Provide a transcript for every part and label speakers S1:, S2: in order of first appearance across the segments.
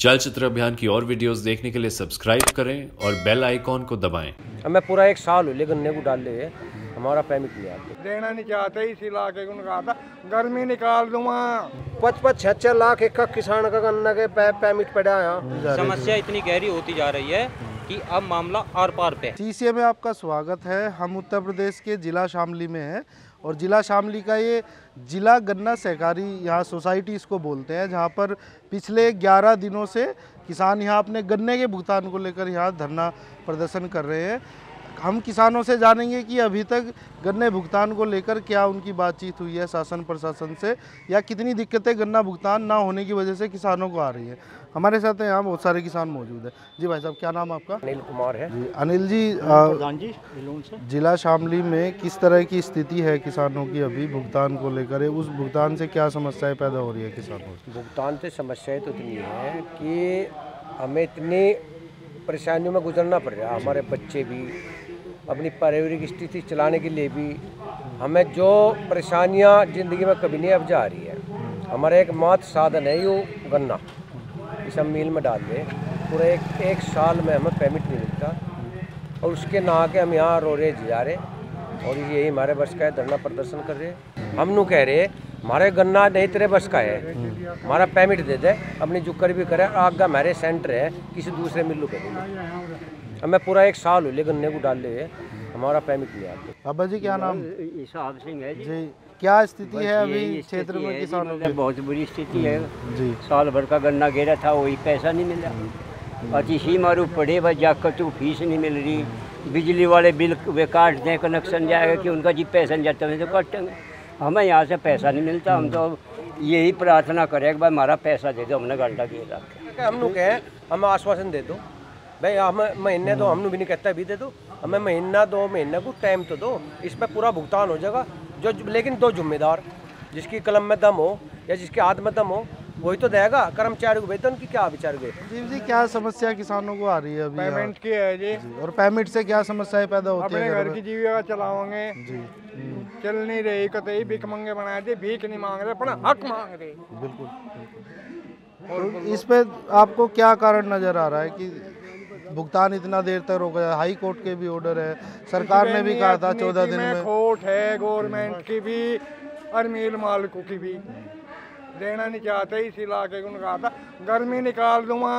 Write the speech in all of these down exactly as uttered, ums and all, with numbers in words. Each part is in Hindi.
S1: चलचित्र अभियान की और वीडियोस देखने के लिए सब्सक्राइब करें और बेल आइकॉन को दबाएं।
S2: मैं पूरा एक साल हुए गन्ने को डाल ले हमारा पैमिट नहीं आता,
S3: देना नहीं चाहते, इसी इलाके को कहा था गर्मी निकाल दूंगा।
S2: पच पच छह छह लाख एक किसान का गन्ना के पैमिट पड़ा है।
S4: समस्या इतनी गहरी होती जा रही है कि अब मामला आर पार पे।
S5: टीसीए में आपका स्वागत है। हम उत्तर प्रदेश के जिला शामली में हैं और जिला शामली का ये जिला गन्ना सहकारी यहाँ सोसाइटी इसको बोलते हैं, जहाँ पर पिछले ग्यारह दिनों से किसान यहाँ अपने गन्ने के भुगतान को लेकर यहाँ धरना प्रदर्शन कर रहे हैं। हम किसानों से जानेंगे कि अभी तक गन्ने भुगतान को लेकर क्या उनकी बातचीत हुई है शासन प्रशासन से, या कितनी दिक्कतें गन्ना भुगतान ना होने की वजह से किसानों को आ रही है। हमारे साथ यहाँ बहुत सारे किसान मौजूद हैं। जी भाई साहब, क्या नाम आपका?
S2: अनिल कुमार है
S5: जी। अनिल जी, प्रधान जी, जिला शामली में किस तरह की स्थिति है किसानों की अभी भुगतान को लेकर? उस भुगतान से क्या समस्याएं पैदा हो रही है किसानों से?
S2: भुगतान से समस्याएं तो इतनी है कि हमें इतनी परेशानियों में गुजरना पड़ रहा है। हमारे बच्चे भी अपनी पारिवारिक स्थिति चलाने के लिए भी हमें जो परेशानियां ज़िंदगी में कभी नहीं अब जा रही है। हमारा एक मात्र साधन है यो गन्ना, इस हम मिल में डाल दें, पूरे एक एक साल में हमें पेमेंट नहीं मिलता और उसके ना के हम यहाँ रो रहे जा रहे और यही हमारे बस का है। धरना प्रदर्शन कर रहे, हम नू कह रहे हमारे गन्ना नहीं तेरे बस का है, हमारा पेमेंट दे दे, अपनी जुकर भी करे। आगे हमारे सेंटर है किसी दूसरे मिल्लू के लिए, हमें पूरा एक साल हुए गन्ने को डाल ले हमारा पेमेंट नहीं आता।
S5: बाबा जी, क्या नाम?
S6: इसाब सिंह है जी।
S5: जी, क्या स्थिति है अभी क्षेत्र में किसानों की?
S6: बहुत बुरी स्थिति है
S5: जी।
S6: साल भर का गन्ना गिरा था, वही पैसा नहीं मिला। अति ही मारू पड़े भाई, जाकर तो फीस नहीं मिल रही। बिजली वाले बिल वे काट दें, कनेक्शन जाएगा कि उनका जी पैसा नहीं जाता है तो काटेंगे। हमें यहाँ से पैसा नहीं मिलता। हम तो यही प्रार्थना करें कि भाई हमारा पैसा दे दो, हमने गन्ना गिरा।
S2: हम लोग कहें हमें आश्वासन दे दो भाई, हमें महीने दो, हम भी नहीं कहता भी दे दो, हमें महीना दो महीने को टाइम तो दो, इस पर पूरा भुगतान हो जाएगा। जो लेकिन दो जिम्मेदार, जिसकी कलम में दम हो या जिसके हाथ में दम हो वही तो देगा। कर्मचारी को वेतन की क्या विचार गए?
S5: जी जी, क्या समस्या किसानों को आ रही है अभी?
S3: पेमेंट की है जी,
S5: जी। और पेमेंट से क्या समस्याएं पैदा होती है?
S3: अपने घर की जीविका चलाओगे
S5: जी।
S3: चल नहीं रही, कतई भीख मंगे बना दे, भीख नहीं मांग रहे, अपना हक मांग रहे।
S5: बिल्कुल, बिल्कुल। तो इस पे आपको क्या कारण नजर आ रहा है कि भुगतान इतना देर तक हो गया? हाई कोर्ट के भी ऑर्डर है, सरकार ने भी कहा था चौदह दिन में।
S3: कोर्ट है गवर्नमेंट की भी और मिल मालिकों की भी, देना नहीं चाहते, इस इलाके को कहा था गर्मी निकाल दूंगा,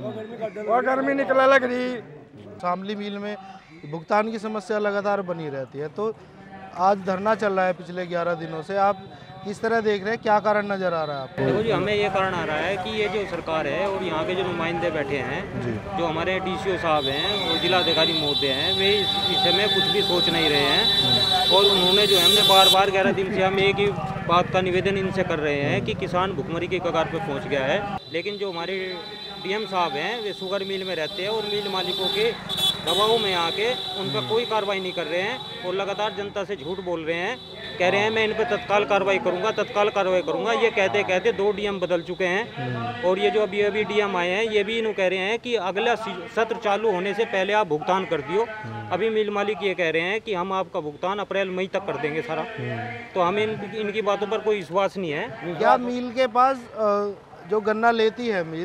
S3: वो गर्मी निकला लग रही।
S5: शामली मिल में भुगतान की समस्या लगातार बनी रहती है, तो आज धरना चल रहा है पिछले ग्यारह दिनों से। आप किस तरह देख रहे हैं, क्या कारण नजर आ रहा है आपको?
S4: देखो जी, हमें ये कारण आ रहा है कि ये जो सरकार है और यहाँ के जो नुमाइंदे बैठे हैं, जो हमारे डीसीओ साहब हैं और जिलाधिकारी महोदय हैं, वे इस विषय में कुछ भी सोच नहीं रहे हैं। और उन्होंने जो है, हमने बार बार ग्यारह दिन से हम एक ही बात का निवेदन इनसे कर रहे हैं कि किसान भुखमरी के कगार पर पहुँच गया है, लेकिन जो हमारे डीएम साहब हैं वे शुगर मिल में रहते हैं और मिल मालिकों के दबाव में आके उन पर कोई कार्रवाई नहीं कर रहे हैं और लगातार जनता से झूठ बोल रहे हैं। कह रहे हैं मैं इन पर तत्काल कार्रवाई करूंगा, तत्काल कार्रवाई करूंगा। ये कहते कहते दो डीएम बदल चुके हैं और ये जो अभी अभी डीएम आए हैं ये भी इन्हों कह रहे हैं कि अगला सत्र चालू होने से पहले आप भुगतान कर दियो। अभी मिल मालिक ये कह रहे हैं कि हम आपका भुगतान अप्रैल मई तक कर देंगे सारा। तो हमें इन, इनकी बातों पर कोई विश्वास नहीं है।
S5: क्या मिल के पास जो गन्ना लेती है मिल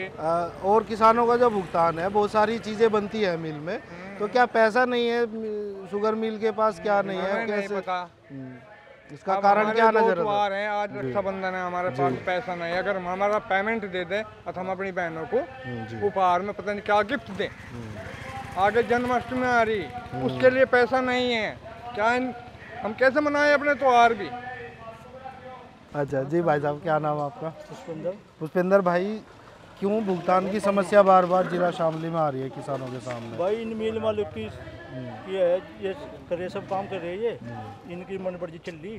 S5: और किसानों का जो भुगतान है, बहुत सारी चीजें बनती है मिल में, तो क्या पैसा नहीं है शुगर मिल के पास? क्या नहीं है, कैसे पता? इसका कारण क्या नजर
S3: आ रहे हैं? आज रक्षाबंधन है, हमारे पास पैसा नहीं है। अगर हमारा पेमेंट दे दे तो हम अपनी बहनों को उपहार में पता नहीं क्या गिफ्ट दें। आगे जन्माष्टमी आ रही, उसके लिए पैसा नहीं है। क्या हम कैसे मनाएं अपने त्योहार भी?
S5: अच्छा जी। भाई साहब, क्या नाम आपका? पुष्पेंद्र। पुष्पेंद्र भाई, क्यों भुगतान की समस्या बार बार जिला शामली में आ रही है किसानों के सामने?
S7: भाई इन मिल मालिक की ये है, ये करे सब काम कर रही है, इनकी मनमर्जी चल रही।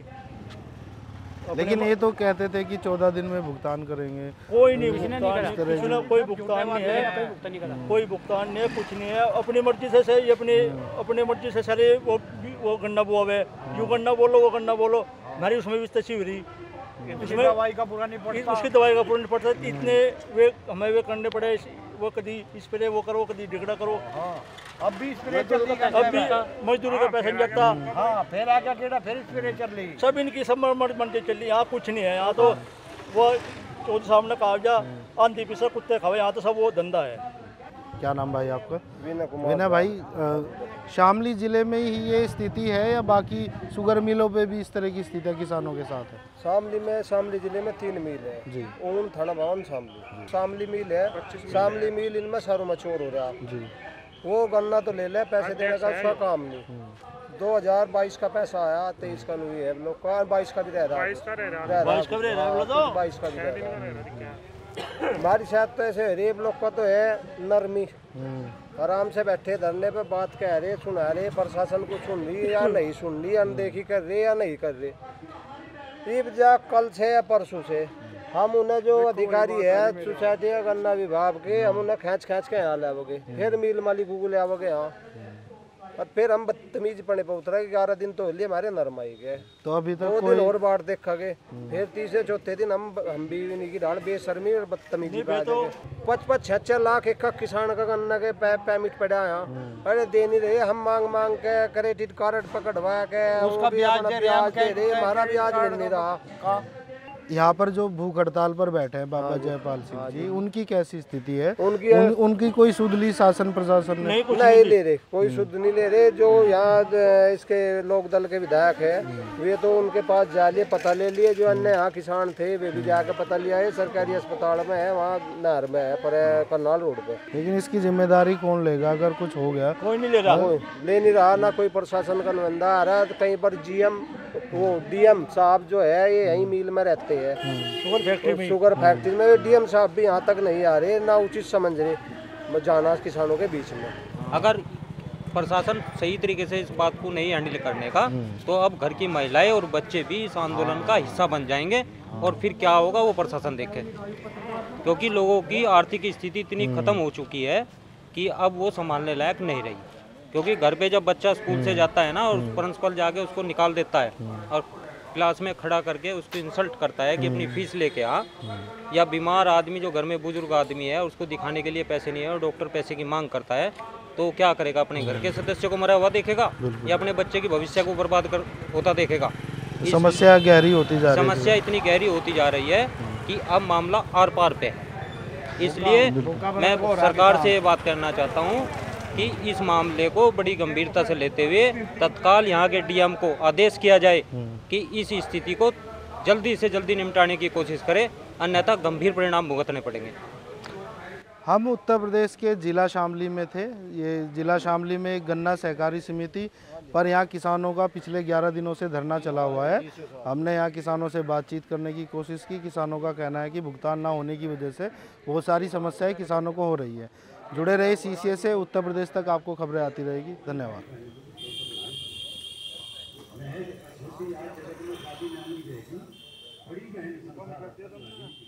S5: लेकिन ये तो कहते थे कि चौदह दिन में भुगतान करेंगे।
S7: कोई नहीं भुगतान, कोई भुगतान नहीं है, कोई भुगतान नहीं है, कुछ नहीं है। अपनी मर्जी से सही, अपनी अपनी मर्जी से सारे वो वो गन्ना बोवे, यू गन्ना बोलो वो गन्ना बोलो, हमारी उसमें भी तस्वीर हुई, उसमें दवाई का पूरा नहीं पड़ता, उसकी दवाई का पूरा नहीं पड़ता। इतने वे हमें वे करने पड़े, वो कभी स्प्रे वो करो, कभी डिगड़ा करो।
S3: अब भी स्प्रे चल रही,
S7: अब भी मजदूरी का पैसा नहीं जाता।
S3: हाँ, फिर आगे केड़ा फिर स्प्रे चल रही,
S7: सब इनकी सब मनते चल रही। यहाँ कुछ नहीं है। यहाँ तो वो चौधरी साहब ने कहा जा आंधी पीछे कुत्ते खावे, यहाँ तो सब वो धंधा है।
S5: क्या नाम भाई आपका?
S2: विनय कुमार।
S5: विनय भाई, अ, शामली ज़िले में ही ये स्थिति है या बाकी शुगर मिलों पे भी इस तरह की स्थिति किसानों के साथ है?
S2: शामली में शामली जिले में तीन मिल है
S5: जी।
S2: ऊन थाना भवन शामली शामली मिल है। शामली मिल इनमें सारों मचोर हो रहा
S5: जी।
S2: वो गन्ना तो ले ले, पैसे देने का उसका काम नहीं। दो हजार बाईस का पैसा आया, तेईस का नहीं है लोग का, बाईस का भी रह रहा है, बाईस का भी रह रहा है। हमारी शायद तो ऐसे गरीब लोग का तो है नरमी, आराम से बैठे धरने पे बात कह रहे, सुना रहे, प्रशासन को सुन रही या नहीं सुन रही, अनदेखी कर रहे या नहीं कर रहे। ईब जा कल से या परसों से हम उन्हें जो अधिकारी है सोसाइटी या गन्ना विभाग के, हम उन्हें खींच खींच के यहाँ लाओगे, फिर मिल मालिक को ले आओगे यहाँ, और फिर हम बदतमीज पड़े पे उतरा। ग्यारह दिन तो लिए हमारे नरमाई गए,
S5: तो अभी तक
S2: दो
S5: कोई
S2: दिन और बाढ़ देखा गए, फिर तीसरे चौथे दिन हम हम भी नहीं की डाल बेशर्मी और बदतमीजी पे आ जाएंगे। पच पच छह छह लाख एक किसान का गन्ना के पै पैमिट पड़ा यहाँ, अरे दे नहीं रहे, हम मांग मांग के क्रेडिट कार्ड पकड़वा के उसका ब्याज दे रहे, हमारा ब्याज मिल नहीं रहा।
S5: यहाँ पर जो भूख हड़ताल पर बैठे हैं बाबा जयपाल सिंह जी, उनकी कैसी स्थिति है?
S2: उनकी
S5: उन, उनकी कोई सुध ली शासन प्रशासन ने?
S2: नहीं, नहीं ले रहे, कोई शुद्ध नहीं ले रहे। जो यहाँ इसके लोक दल के विधायक है वे तो उनके पास जा लिए, पता ले लिए, जो अन्य यहाँ किसान थे वे भी जाकर पता लिया है। सरकारी अस्पताल में है, वहाँ नहर में है, पर करनाल रोड पे।
S5: लेकिन इसकी जिम्मेदारी कौन लेगा अगर कुछ हो गया?
S7: कोई नहीं ले रहा,
S2: ले नहीं रहा, ना कोई प्रशासन का नुमाइंदा आ रहा है। कहीं पर जीएम वो डीएम साहब जो है ये यहीं मिल में रहते हैं, शुगर फैक्ट्री में, शुगर फैक्ट्री में डीएम साहब भी यहाँ तक नहीं आ रहे, ना उचित समझ रहे जाना किसानों के बीच में।
S4: अगर प्रशासन सही तरीके से इस बात को नहीं हैंडल करने का, तो अब घर की महिलाएं और बच्चे भी इस आंदोलन का हिस्सा बन जाएंगे, और फिर क्या होगा वो प्रशासन देखे। क्योंकि लोगों की आर्थिक स्थिति इतनी खत्म हो चुकी है कि अब वो संभालने लायक नहीं रही। क्योंकि घर पे जब बच्चा स्कूल से जाता है ना, और प्रिंसिपल जाके उसको निकाल देता है और क्लास में खड़ा करके उसको इंसल्ट करता है कि अपनी फीस लेके आ, या बीमार आदमी जो घर में बुजुर्ग आदमी है उसको दिखाने के लिए पैसे नहीं है और डॉक्टर पैसे की मांग करता है, तो क्या करेगा? अपने घर के सदस्य को मरा हुआ देखेगा या अपने बच्चे की भविष्य को बर्बाद कर होता देखेगा?
S5: समस्या गहरी होती जा रही है।
S4: समस्या इतनी गहरी होती जा रही है कि अब मामला आर पार पे है। इसलिए मैं सरकार से ये बात करना चाहता हूँ कि इस मामले को बड़ी गंभीरता से लेते हुए तत्काल यहाँ के डीएम को आदेश किया जाए कि इस स्थिति को जल्दी से जल्दी निपटाने की कोशिश करें, अन्यथा गंभीर परिणाम भुगतने पड़ेंगे।
S5: हम उत्तर प्रदेश के जिला शामली में थे। ये जिला शामली में एक गन्ना सहकारी समिति पर यहाँ किसानों का पिछले ग्यारह दिनों से धरना चला हुआ है। हमने यहाँ किसानों से बातचीत करने की कोशिश की। किसानों का कहना है कि भुगतान ना होने की वजह से बहुत सारी समस्याएं किसानों को हो रही है। जुड़े रहे सीसीए से उत्तर प्रदेश तक आपको खबरें आती रहेगी। धन्यवाद।